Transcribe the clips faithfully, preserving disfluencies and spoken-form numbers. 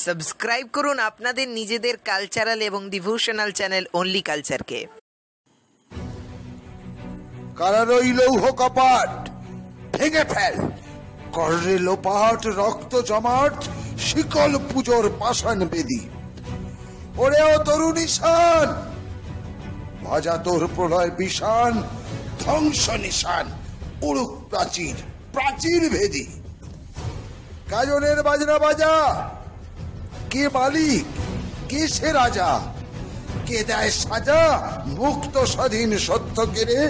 Subscribe করুন আপনাদের নিজেদের কালচারাল এবং ডিভোশনাল চ্যানেল অনলি কালচারকে। কারার ওই লৌহ কপাট ভেঙে ফেল, কররে লোপাট রক্ত জমাট শিকল পুজোর পাষাণ বেদি। ওরেও তরুণ ঈশান ভাজা তোর প্রলয় বিষান, ধ্বংস নিশান উড়ুক প্রাচীর প্রাচীর ভেদি। গাজনের বাজনা বাজা, কে মালিক কে সে রাজা, কে দেয় সাজা মুক্ত স্বাধীন সত্য কেড়ে।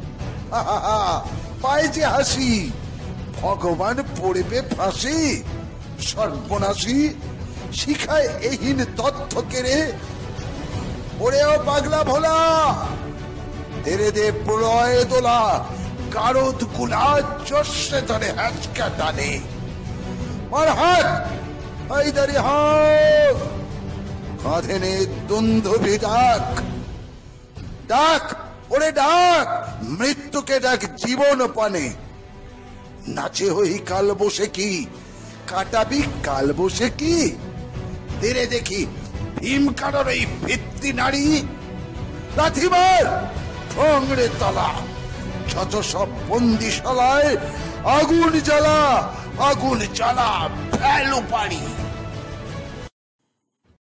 পায় যে হাসি ভগবান পড়বে ফাঁসি, সর্বনাশী শিখায় এহীন তথ্য কেড়ে। ওরেও পাগলা ভোলা তেরে দে প্রলয় দোলা, কারদ কুলা চষে ধরে হ্যাচকা টানে। আর হাত হায়দারি হাত কাঁধে নে দুন্ধবি ডাক, ডাক ওরে ডাক মৃত্যুকে ডাক জীবন পানে। নাচে হই কাল বসে কি কাটাবি কাল বসে কি, তেরে দেখি ভীম কারোর এই ভিত্তি নারী। লাথিমার ঠোংরে তলা যত সব বন্দিশালায় আগুন জ্বালা, আগুন জ্বালা ফেলো পারি।